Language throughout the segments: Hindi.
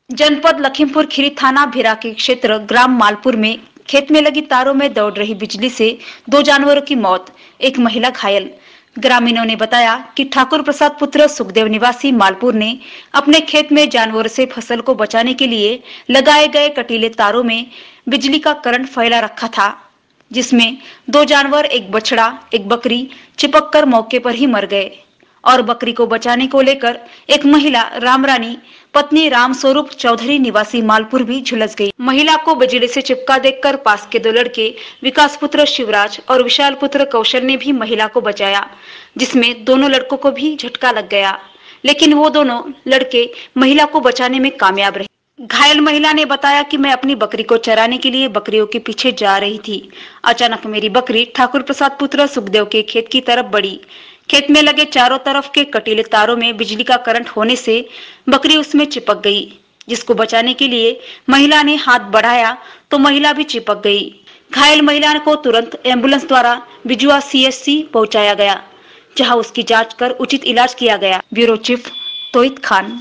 जनपद लखीमपुर खीरी थाना भिरा के क्षेत्र ग्राम मालपुर में खेत में लगी तारों में दौड़ रही बिजली से 2 जानवरों की मौत, एक महिला घायल। ग्रामीणों ने बताया कि ठाकुर प्रसाद पुत्र सुखदेव निवासी मालपुर ने अपने खेत में जानवरों से फसल को बचाने के लिए लगाए गए कटीले तारों में बिजली का करंट फैला रखा था, जिसमें 2 जानवर, एक बछड़ा, एक बकरी चिपक कर मौके पर ही मर गए और बकरी को बचाने को लेकर एक महिला रामरानी पत्नी राम स्वरूप चौधरी निवासी मालपुर भी झुलस गई। महिला को बिजली से चिपका देखकर पास के 2 लड़के विकास पुत्र शिवराज और विशाल पुत्र कौशल ने भी महिला को बचाया, जिसमें दोनों लड़कों को भी झटका लग गया, लेकिन वो दोनों लड़के महिला को बचाने में कामयाब रहे। घायल महिला ने बताया कि मैं अपनी बकरी को चराने के लिए बकरियों के पीछे जा रही थी। अचानक मेरी बकरी ठाकुर प्रसाद पुत्र सुखदेव के खेत की तरफ बढ़ी। खेत में लगे चारों तरफ के कटीले तारों में बिजली का करंट होने से बकरी उसमें चिपक गई, जिसको बचाने के लिए महिला ने हाथ बढ़ाया तो महिला भी चिपक गई। घायल महिला को तुरंत एम्बुलेंस द्वारा बिजुआ सीएचसी पहुंचाया गया, जहां उसकी जांच कर उचित इलाज किया गया। Bureau chief Tohit Khan.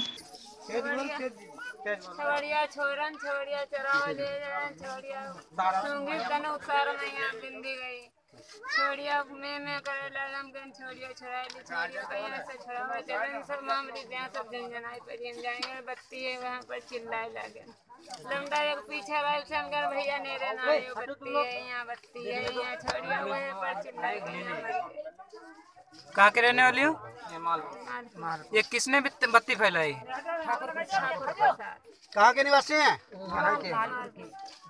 छोड़िया छोरन छोड़िया चरावा ले जाए छोड़िया सूंगी कनो उतार मैया बिंदी गई छोड़िया मैं करे ललम गन छोड़िया छोड़ाई ली छोड़िया कहीं से छोड़ावा चलन सब मामली ब्याह सब दिन जनाई पर हम जाएंगे बत्ती है वहाँ पर चिल्लाए लगे लमड़ा एक पीछे वाले से हमकर भैया नेरे ना आए बत्ती है यहाँ छोड़िया वहीं पर चिल्लाए गए। कहाँ के रहने वाली हो? ये किसने बत्ती फैलाई? ठाकुर प्रसाद। कहाँ के निवासी हैं?